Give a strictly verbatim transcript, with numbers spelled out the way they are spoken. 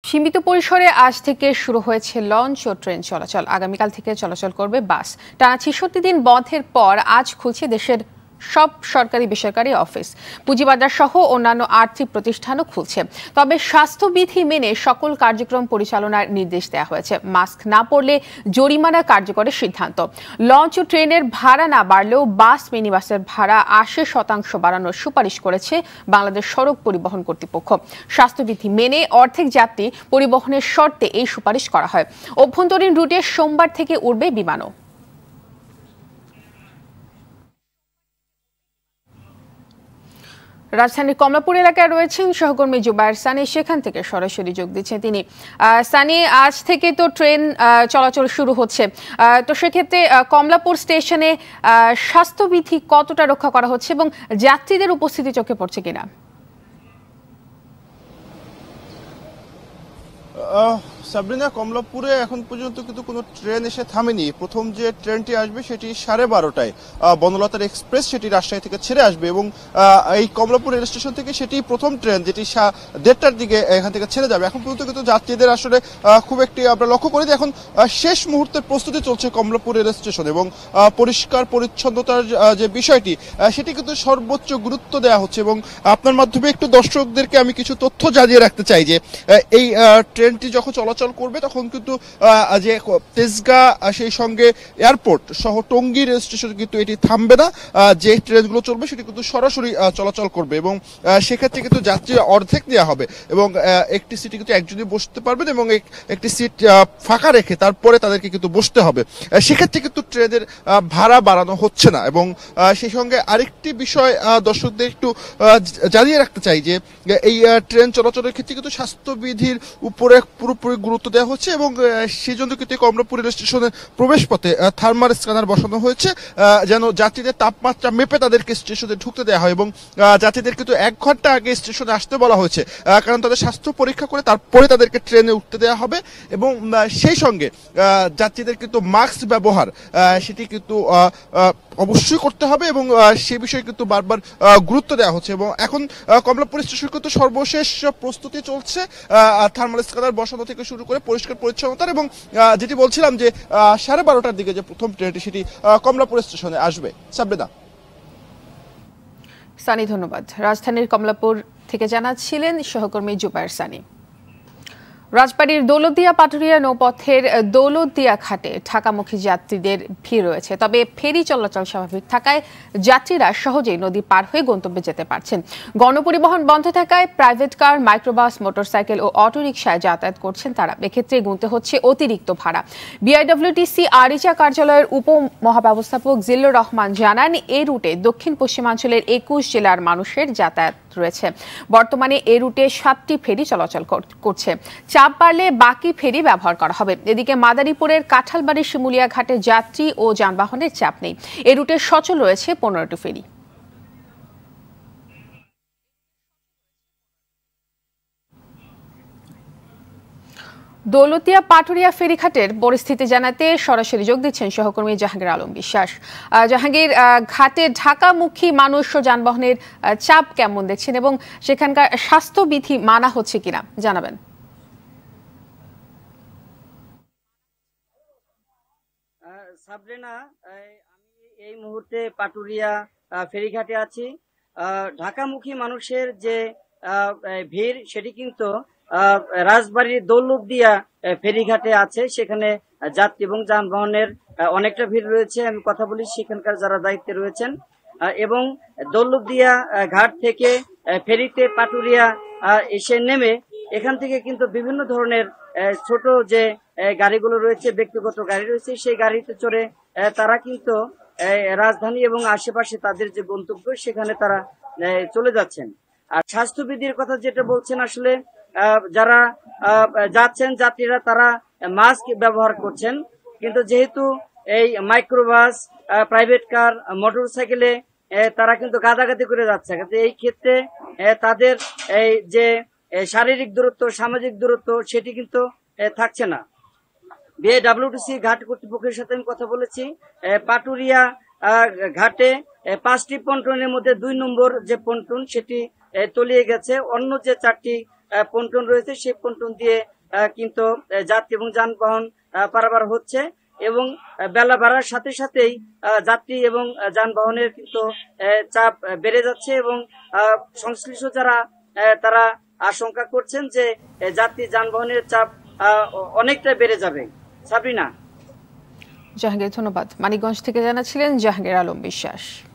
সীমিত পরিসরে আজ থেকে শুরু হয়েছে লঞ্চ ও ট্রেন চলাচল। আগামীকাল থেকে চলাচল করবে বাস। টানা ছেষট্টি দিন বন্ধের পর আজ খুলছে দেশের সব সরকারি বেসরকারি অফিস, পুঁজিবাজার সহ অন্যান্য আর্থিক প্রতিষ্ঠানও খুলছে। তবে স্বাস্থ্যবিধি মেনে সকল কার্যক্রম পরিচালনার নির্দেশ দেওয়া হয়েছে। মাস্ক না পরলে জরিমানা কার্যকরের সিদ্ধান্ত। লঞ্চ ও ট্রেনের ভাড়া না বাড়লেও বাস মিনিবাসের ভাড়া আশি শতাংশ বাড়ানোর সুপারিশ করেছে বাংলাদেশ সড়ক পরিবহন কর্তৃপক্ষ। স্বাস্থ্যবিধি মেনে অর্ধেক যাত্রী পরিবহনের শর্তে এই সুপারিশ করা হয়। অভ্যন্তরীণ রুটে সোমবার থেকে উড়বে বিমানও। রাজধানীর কমলাপুর এলাকায় রয়েছেন সহকর্মী জুবায়ের সানি, সেখান থেকে সরাসরি যোগ দিচ্ছেন তিনি। সানি, আজ থেকে তো ট্রেন চলাচল শুরু হচ্ছে, তো সেক্ষেত্রে কমলাপুর স্টেশনে স্বাস্থ্যবিধি কতটা রক্ষা করা হচ্ছে এবং যাত্রীদের উপস্থিতি চোখে পড়ছে কিনা? সাবরিনা, কমলাপুরে এখন পর্যন্ত কিন্তু কোনো ট্রেন এসে থামেনি। প্রথম যে ট্রেনটি আসবে সেটি সাড়ে বারোটায় বনলতার এক্সপ্রেস, সেটি রাজশাহী থেকে ছেড়ে আসবে এবং এই কমলাপুর রেল স্টেশন থেকে সেটি প্রথম ট্রেন যেটি দেড়টার দিকে এখান থেকে ছেড়ে যাবে। এখন পর্যন্ত কিন্তু যাত্রীদের আসলে খুব একটি আমরা লক্ষ্য করি যে এখন শেষ মুহূর্তের প্রস্তুতি চলছে কমলাপুর রেল স্টেশন এবং পরিষ্কার পরিচ্ছন্নতার যে বিষয়টি সেটি কিন্তু সর্বোচ্চ গুরুত্ব দেওয়া হচ্ছে। এবং আপনার মাধ্যমে একটু দর্শকদেরকে আমি কিছু তথ্য জানিয়ে রাখতে চাই যে এই ট্রেনটি যখন চলাচল করবে তখন কিন্তু যে তেজগাঁ সেই সঙ্গে এয়ারপোর্ট সহ টঙ্গী রেল স্টেশন কিন্তু এটি থামবে না। যে ট্রেনগুলো চলবে সেটি কিন্তু সরাসরি চলাচল করবে এবং সেক্ষেত্রে কিন্তু যাত্রী অর্ধেক দেওয়া হবে এবং একটি সিটে কিন্তু একজনই বসতে পারবেন এবং একটি সিট ফাঁকা রেখে তারপরে তাদেরকে কিন্তু বসতে হবে। সেক্ষেত্রে কিন্তু ট্রেনের ভাড়া বাড়ানো হচ্ছে না। এবং সেই সঙ্গে আরেকটি বিষয় দর্শকদের একটু জানিয়ে রাখতে চাই যে এই ট্রেন চলাচলের ক্ষেত্রে কিন্তু স্বাস্থ্যবিধির উপরে পুরোপুরি গুরুত্ব দেওয়া হচ্ছে এবং সেই জন্য কিন্তু কমলাপুর রেল স্টেশনের প্রবেশ পথে থার্মাল স্ক্যানার বসানো হয়েছে যেন যাত্রীদের তাপমাত্রা মেপে তাদেরকে স্টেশনে ঢুকতে দেওয়া হয়। এবং যাত্রীদের কিন্তু এক ঘন্টা আগে স্টেশনে আসতে বলা হয়েছে, কারণ তাদের স্বাস্থ্য পরীক্ষা করে তারপরে তাদেরকে ট্রেনে উঠতে দেওয়া হবে। এবং সেই সঙ্গে যাত্রীদের কিন্তু মাস্ক ব্যবহার সেটি কিন্তু অবশ্যই করতে হবে এবং সে বিষয়ে কিন্তু বারবার গুরুত্ব দেওয়া হচ্ছে। এবং এখন কমলাপুর স্টেশন কিন্তু সর্বশেষ প্রস্তুতি চলছে, থার্মাল স্ক্যানার বসানো থেকে শুরু করে পরিষ্কার পরিচ্ছন্নতার। এবং যেটি বলছিলাম যে সাড়ে বারোটার দিকে যে প্রথম ট্রেনটি সেটি কমলাপুর স্টেশনে আসবে। সাবরিনা। সানি, ধন্যবাদ। রাজধানীর কমলাপুর থেকে জানাচ্ছিলেন সহকর্মী জুবায়ের সানি। রাজবাড়ীর দৌলতদিয়া পাটুরিয়া নৌপথের দৌলতদিয়া ঘাটে ঢাকামুখী যাত্রীদের ভিড় রয়েছে। তবে ফেরি চলাচল স্বাভাবিক থাকায় যাত্রীরা সহজেই নদী পার হয়ে গন্তব্যে যেতে পারছেন। গণপরিবহন বন্ধ থাকায় প্রাইভেট কার, মাইক্রোবাস, মোটরসাইকেল ও অটোরিকশায় যাতায়াত করছেন তারা। এক্ষেত্রে গুনতে হচ্ছে অতিরিক্ত ভাড়া। বিআইডব্লিউটিসি আরিচা কার্যালয়ের উপমহাব্যবস্থাপক জিল্লুর রহমান জানান, এই রুটে দক্ষিণ পশ্চিমাঞ্চলের একুশ জেলার মানুষের যাতায়াত রয়েছে। বর্তমানে এই রুটে সাতটি ফেরি চলাচল করছে। চাপ বাড়লে বাকি ফেরি ব্যবহার করা হবে। এদিকে মাদারীপুরের কাঁঠালবাড়ি শিমুলিয়া ঘাটে যাত্রী ও যানবাহনের চাপ নেই। এই রুটে সচল রয়েছে পনেরোটি ফেরি। দৌলতদিয়া পাটুরিয়া ফেরিঘাটের পরিস্থিতি জানাতে সরাসরি যোগ দিচ্ছেন সহকর্মী জাহাঙ্গীর আলম বিশ্বাস। জাহাঙ্গীর, ঘাটে ঢাকামুখী মানুষ ও যানবাহনের চাপ কেমন দেখছেন এবং সেখানকার স্বাস্থ্যবিধি মানা হচ্ছে কিনা জানাবেন। সাবরিনা, আমি এই মুহূর্তে পাটুরিয়া ফেরিঘাটে আছি। ঢাকামুখী মানুষের যে ভিড় সেটি কিন্তু রাজবাড়ির দৌলতদিয়া ফেরিঘাটে আছে। সেখানে যাত্রী এবং যানবাহনের অনেকটা ভিড় রয়েছে। আমি কথা বলি সেখানকার যারা দায়িত্বে রয়েছেন। এবং দৌলতদিয়া ঘাট থেকে ফেরিতে পাটুরিয়া এসে নেমে এখান থেকে কিন্তু বিভিন্ন ধরনের ছোট যে গাড়িগুলো রয়েছে, ব্যক্তিগত গাড়ি রয়েছে, সেই গাড়িতে চড়ে তারা কিন্তু রাজধানী এবং আশেপাশে তাদের যে গন্তব্য সেখানে তারা চলে যাচ্ছেন। আর স্বাস্থ্যবিধির কথা যেটা বলছেন, আসলে যারা যাচ্ছেন যাত্রীরা তারা মাস্ক ব্যবহার করছেন, কিন্তু যেহেতু এই মাইক্রোবাস, প্রাইভেট কার, মোটর সাইকেলে তারা কিন্তু গাদাগাদি করে যাচ্ছে, এই ক্ষেত্রে তাদের এই যে শারীরিক দূরত্ব, সামাজিক দূরত্ব সেটি কিন্তু থাকছে না। বিআইডব্লিউটিসি ঘাট কর্তৃপক্ষের সাথে আমি কথা বলেছি। পাটুরিয়া ঘাটে পাঁচটি পন্টনের মধ্যে দুই নম্বর যে পন্টন সেটি তলিয়ে গেছে। অন্য যে চারটি পন্টন রয়েছে সেই পন্টন দিয়ে কিন্তু যাত্রী এবং যানবাহন পারাপার হচ্ছে এবং বেলা বাড়ার সাথে সাথেই যাত্রী এবং যানবাহনের কিন্তু চাপ বেড়ে যাচ্ছে এবং সংশ্লিষ্ট যারা তারা আশঙ্কা করছেন যে যাত্রী যানবাহনের চাপ অনেকটা বেড়ে যাবে। সাবরিনা। জাহাঙ্গীর ধন্যবাদ। মানিকগঞ্জ থেকে জানাচ্ছিলেন জাহাঙ্গীর আলম বিশ্বাস।